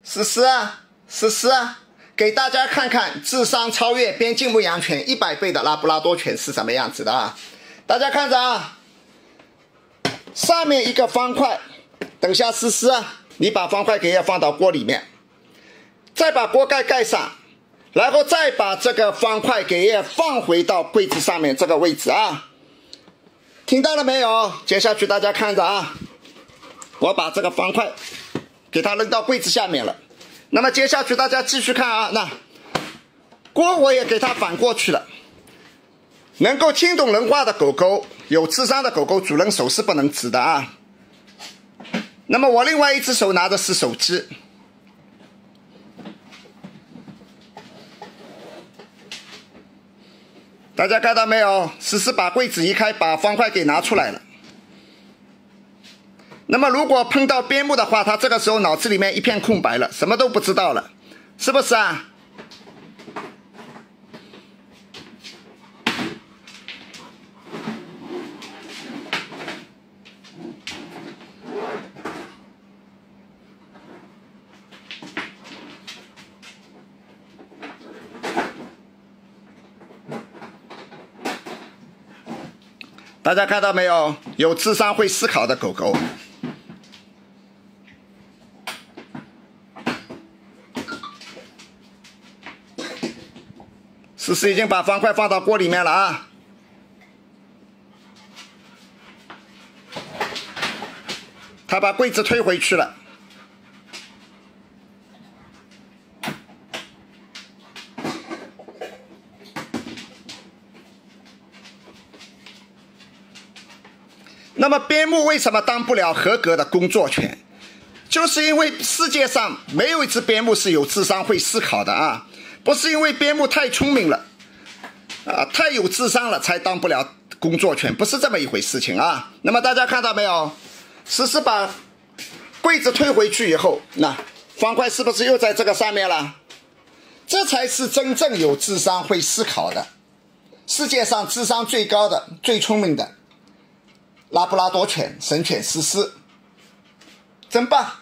思思啊，思思啊，给大家看看智商超越边境牧羊犬100倍的拉布拉多犬是什么样子的啊！大家看着啊，上面一个方块，等下思思啊，你把方块给它放到锅里面，再把锅盖盖上，然后再把这个方块给它放回到柜子上面这个位置啊！听到了没有？接下去大家看着啊，我把这个方块给它扔到柜子下面了。那么接下去大家继续看啊，那锅我也给它反过去了。能够听懂人话的狗狗，有智商的狗狗，主人手是不能指的啊。那么我另外一只手拿的是手机。大家看到没有？思思把柜子移开，把方块给拿出来了。那么如果碰到边牧的话，他这个时候脑子里面一片空白了，什么都不知道了，是不是啊？大家看到没有？有智商会思考的狗狗。思思已经把方块放到锅里面了啊！他把柜子推回去了。那么边牧为什么当不了合格的工作犬？就是因为世界上没有一只边牧是有智商会思考的啊！不是因为边牧太聪明了太有智商了才当不了工作犬，不是这么一回事情啊！那么大家看到没有？思思把柜子推回去以后，那方块是不是又在这个上面了？这才是真正有智商会思考的，世界上智商最高的、最聪明的拉布拉多犬神犬思思，真棒！